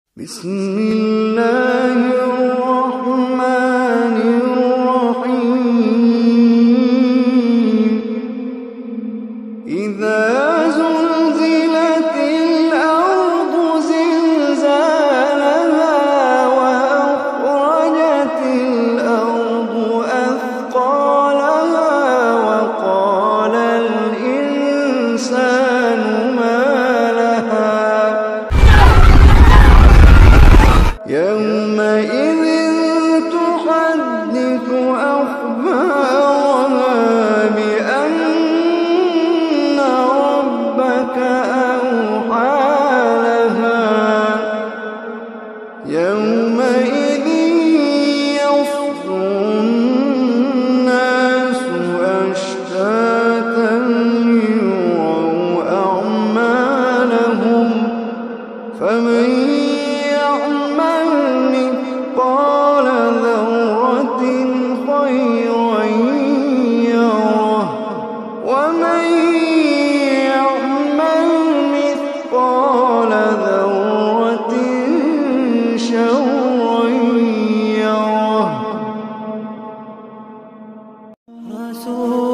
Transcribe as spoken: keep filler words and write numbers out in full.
بسم الله الرحمن الرحيم إذا زلزلت الأرض زلزالها وأخرجت الأرض أثقالها وقال الإنسان ما لها يومئذ تحدث أخبارها بأن ربك أوحى لها يومئذ يصدر الناس أشتاتا ليروا أعمالهم فمن يعمل مثقال ذرة خيرا يره ومن يعمل مثقال ذرة شرا يره.